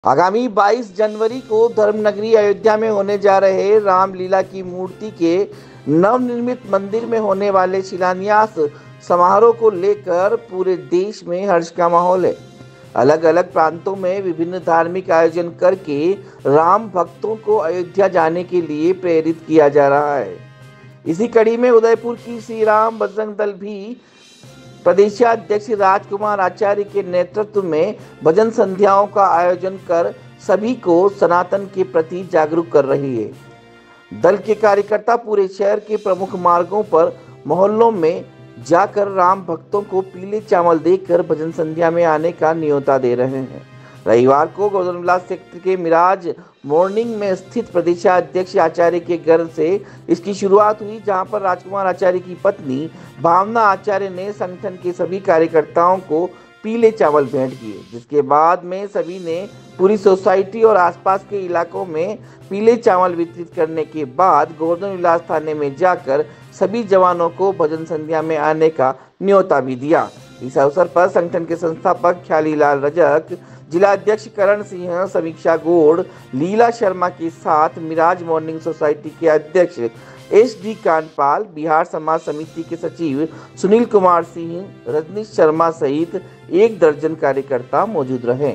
आगामी 22 जनवरी को धर्मनगरी अयोध्या में होने जा रहे रामलीला की मूर्ति के नवनिर्मित मंदिर में होने वाले शिलान्यास समारोह को लेकर पूरे देश में हर्ष का माहौल है। अलग अलग प्रांतों में विभिन्न धार्मिक आयोजन करके राम भक्तों को अयोध्या जाने के लिए प्रेरित किया जा रहा है। इसी कड़ी में उदयपुर की श्री राम बजरंग दल भी प्रदेशाध्यक्ष राजकुमार आचार्य के नेतृत्व में भजन संध्याओं का आयोजन कर सभी को सनातन के प्रति जागरूक कर रही है। दल के कार्यकर्ता पूरे शहर के प्रमुख मार्गों पर मोहल्लों में जाकर राम भक्तों को पीले चावल देकर भजन संध्या में आने का न्योता दे रहे हैं। रविवार को गोवर्धनविलास सेक्टर के मिराज मॉर्निंग में स्थित प्रदेशाध्यक्ष आचार्य के घर से इसकी शुरुआत हुई, जहां पर राजकुमार आचार्य की पत्नी भावना आचार्य ने संगठन के सभी कार्यकर्ताओं को पीले चावल भेंट किए, जिसके बाद में सभी ने पूरी सोसाइटी और आसपास के इलाकों में पीले चावल वितरित करने के बाद गोवर्धनविलास थाने में जाकर सभी जवानों को भजन संध्या में आने का न्योता भी दिया। इस अवसर पर संगठन के संस्थापक ख्यालीलाल रजक, जिलाध्यक्ष करण सिंह, समीक्षा गोड़, लीला शर्मा के साथ मिराज मॉर्निंग सोसाइटी के अध्यक्ष SD कांडपाल, बिहार समाज समिति के सचिव सुनील कुमार सिंह, रजनीश शर्मा सहित 1 दर्जन कार्यकर्ता मौजूद रहे।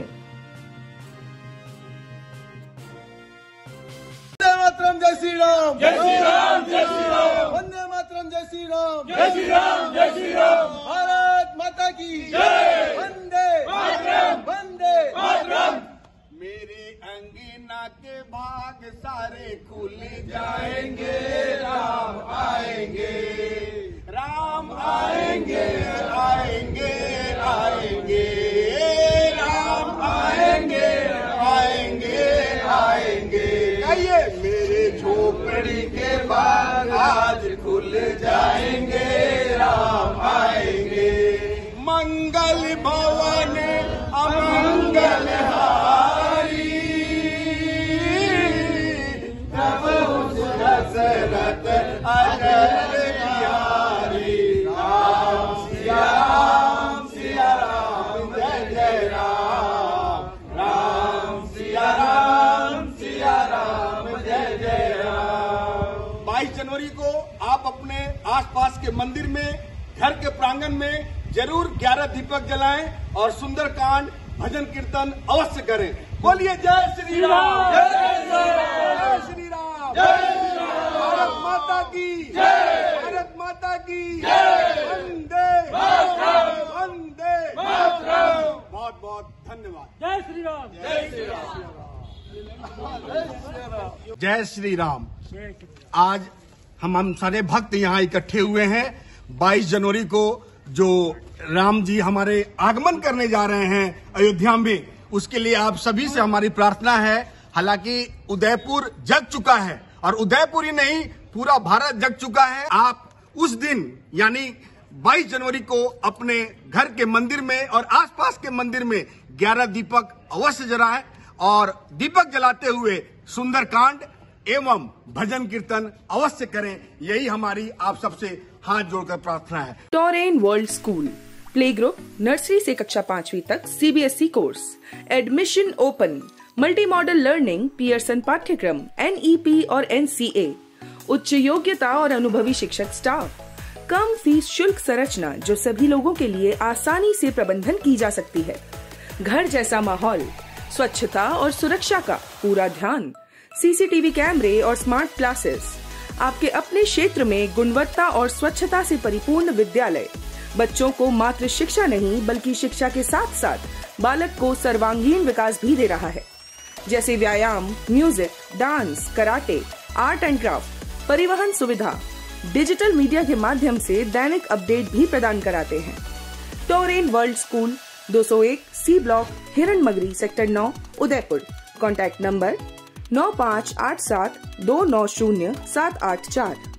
जय श्री राम, जय श्री राम, जय श्री राम, वंदे मातरम, जय श्री राम, जय श्री राम, जय श्री राम, भारत माता की जय, वंदे मातरम, वंदे मातरम। मेरी अंगीना के भाग सारे खुल जाएंगे, राम आएंगे, राम आएंगे, आएंगे, आएंगे, राम आएंगे, आएंगे, आएंगे। आइए मेरे झोपड़ी के बाग आज खुल जाएंगे, राम आएंगे। मंगल भवन अमंगल हारी, प्रभु दशरथ अजर बिहारी। राम सिया राम, सिया राम, जय जय राम, राम सिया राम, सिया राम, जय जय राम। 22 जनवरी को आप अपने आसपास के मंदिर में, घर के प्रांगण में जरूर 11 दीपक जलाएं और सुंदरकांड भजन कीर्तन अवश्य करें। बोलिए जय श्री राम, जय श्री राम, जय श्री राम, जय श्री राम। भारत माता की जय, भारत माता की जय, वंदे मातरम, वंदे मातरम। बहुत बहुत धन्यवाद। जय श्री राम, जय श्री राम, जय श्री राम। आज हम सारे भक्त यहाँ इकट्ठे हुए हैं। 22 जनवरी को जो राम जी हमारे आगमन करने जा रहे हैं अयोध्या में, उसके लिए आप सभी से हमारी प्रार्थना है। हालांकि उदयपुर जग चुका है और उदयपुर ही नहीं पूरा भारत जग चुका है। आप उस दिन यानी 22 जनवरी को अपने घर के मंदिर में और आसपास के मंदिर में 11 दीपक अवश्य जलाएं और दीपक जलाते हुए सुंदरकांड एवं भजन कीर्तन अवश्य करें। यही हमारी आप सबसे हाथ जोड़कर प्रार्थना है। Toren world school play group nursery से कक्षा 5वीं तक CBSE course, admission open, multi model learning, Pearson पाठ्यक्रम, NEP और NCA, उच्च योग्यता और अनुभवी शिक्षक स्टाफ, कम फीस शुल्क संरचना जो सभी लोगों के लिए आसानी से प्रबंधन की जा सकती है, घर जैसा माहौल, स्वच्छता और सुरक्षा का पूरा ध्यान, CCTV कैमरे और स्मार्ट क्लासेस, आपके अपने क्षेत्र में गुणवत्ता और स्वच्छता से परिपूर्ण विद्यालय बच्चों को मात्र शिक्षा नहीं बल्कि शिक्षा के साथ साथ बालक को सर्वांगीण विकास भी दे रहा है, जैसे व्यायाम, music, dance, karate, art and craft, परिवहन सुविधा, डिजिटल मीडिया के माध्यम से दैनिक अपडेट भी प्रदान कराते हैं। Toren world school 201 C block, Hiranmagri, sector 9, Udaipur. Contact number 9587 290 784।